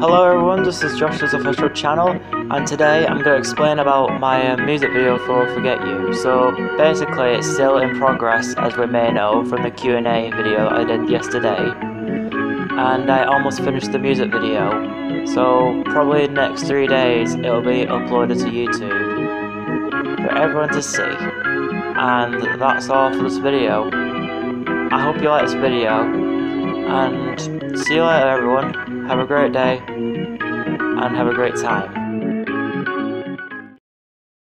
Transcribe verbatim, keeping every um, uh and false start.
Hello everyone, this is Josh's official channel, and today I'm going to explain about my uh, music video for Forget You. So basically it's still in progress, as we may know from the Q and A video I did yesterday, and I almost finished the music video, so probably in the next three days it will be uploaded to YouTube for everyone to see. And that's all for this video. I hope you like this video, and see you later everyone. Have a great day, and have a great time.